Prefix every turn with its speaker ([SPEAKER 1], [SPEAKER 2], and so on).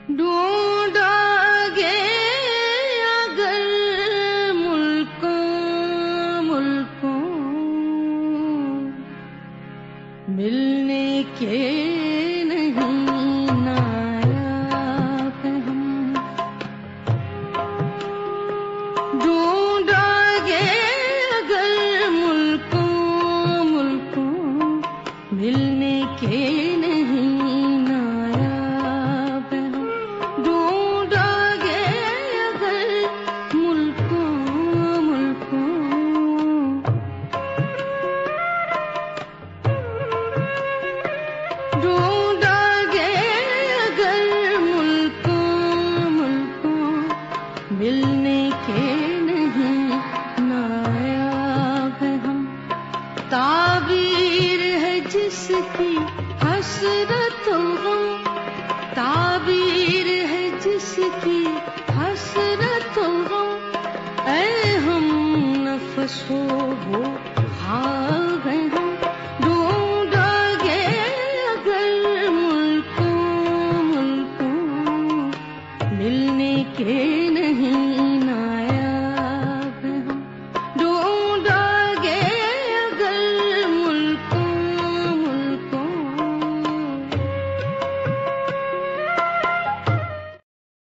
[SPEAKER 1] ढूंढोगे अगर मुल्कों मिलने के नहीं नायाब हम। ढूंढोगे अगर मुल्कों मिलने के नहीं नायाब हम। ढूंढोगे अगर मुल्कों ढूंढोगे अगर मुल्कों मिलने के नहीं नायाब हम। ताबीर है जिसकी हसरत गम, ताबीर है जिसकी हसरत गम। ऐ हम नफ्सो वो